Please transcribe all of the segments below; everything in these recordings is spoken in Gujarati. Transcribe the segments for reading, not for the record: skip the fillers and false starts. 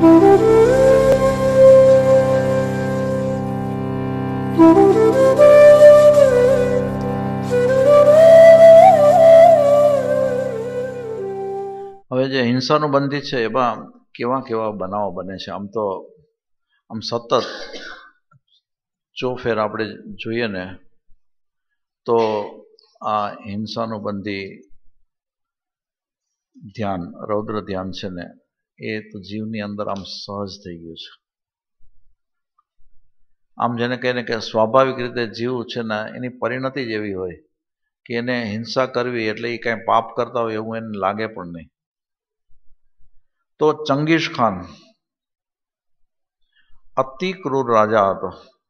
હવે જે હિંસાનું બંધી છે એમાં કેવા કેવા બનાવો બને છે? આમ સતત જો ફેર આપણે જોઈએ ને તો આ હિંસાનું બંધી ધ્યાન, રૌદ્ર ધ્યાન છે ને એ તો જીવની અંદર આમ સહજ થઈ ગયું છે. આમ જેને કહીને કે સ્વાભાવિક રીતે જીવ છે ને એની પરિણતિ જ એવી હોય કે એને હિંસા કરવી એટલે એ કાંઈ પાપ કરતા હોય એવું એને લાગે પણ નહીં. તો ચંગીઝ ખાન અતિ ક્રૂર રાજા હતો.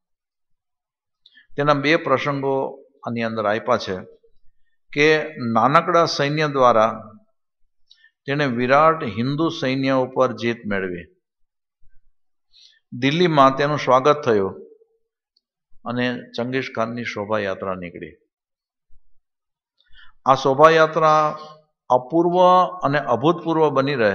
તેના બે પ્રસંગો આની અંદર આપ્યા છે કે નાનકડા સૈન્ય દ્વારા તેણે વિરાટ હિન્દુ સૈન્ય ઉપર જીત મેળવી. દિલ્હીમાં તેનું સ્વાગત થયું અને ચંગીઝ ખાનની શોભાયાત્રા નીકળી. આ શોભાયાત્રા અપૂર્વ અને અભૂતપૂર્વ બની રહે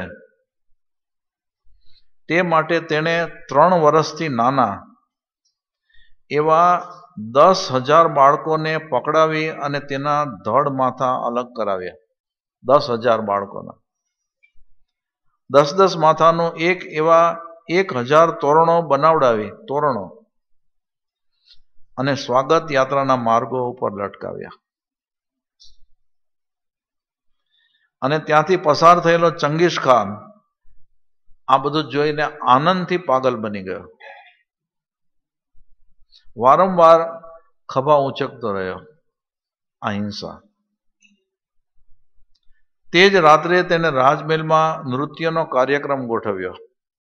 તે માટે તેણે 3 વર્ષથી નાના એવા 10,000 બાળકોને પકડાવી અને તેના ધડ માથા અલગ કરાવ્યા. 10,000 બાળકોના 10 માથાનું એવા 1,000 તોરણો બનાવડાવી અને સ્વાગત યાત્રાના માર્ગો ઉપર લટકાવ્યા. અને ત્યાંથી પસાર થયેલો ચંગીઝ ખાન આ બધું જોઈને આનંદથી પાગલ બની ગયો. વારંવાર ખભા ઊંચકતો રહ્યો. અહિંસા. તે જ રાત્રે તેને રાજમહેલમાં નૃત્યનો કાર્યક્રમ ગોઠવ્યો.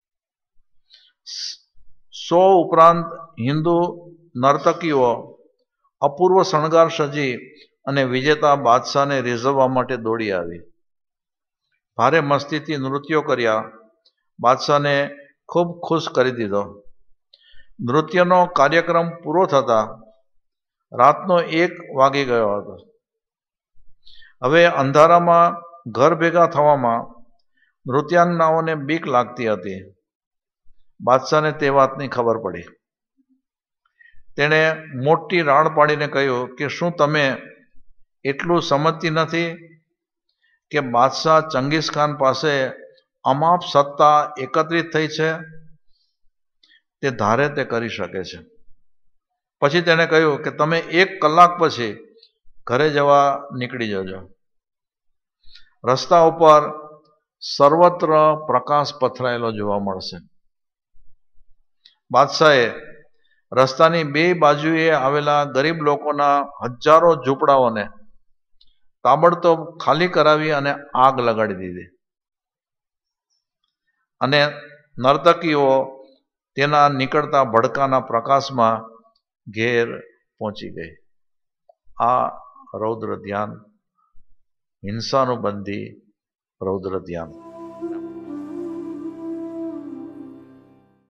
100 ઉપરાંત હિન્દુ નર્તકીઓ અપૂર્વ શણગાર સજી અને વિજેતા બાદશાહને રીઝવવા માટે દોડી આવી. ભારે મસ્તીથી નૃત્યો કર્યા. બાદશાહને ખૂબ ખુશ કરી દીધો. નૃત્યનો કાર્યક્રમ પૂરો થતા રાતનો 1 વાગી ગયો હતો. હવે અંધારામાં ઘર ભેગા થવામાં નૃત્યાંગનાઓને બીક લાગતી હતી. બાદશાહને તે વાતની ખબર પડી. તેણે મોટી રાડ પાડીને કહ્યું કે શું તમે એટલું સમજતી નથી કે બાદશાહ ચંગીઝ ખાન પાસે અમાપ સત્તા એકત્રિત થઈ છે? તે ધારે તે કરી શકે છે. પછી તેણે કહ્યું કે તમે 1 કલાક પછી ઘરે જવા નીકળી જજો. રસ્તા ઉપર સર્વત્ર પ્રકાશ પથરાયેલો જોવા મળશે. બાદશાહે રસ્તાની 2 બાજુએ આવેલા ગરીબ લોકોના હજારો ઝૂંપડાઓને તાબડતોબ ખાલી કરાવી અને આગ લગાડી દીધી. અને નર્તકીઓ તેના નીકળતા ભડકાના પ્રકાશમાં ઘેર પહોંચી ગઈ. આ રૌદ્ર ધ્યાન, હિંસાનું બંધી રૌદ્ર ધ્યાન.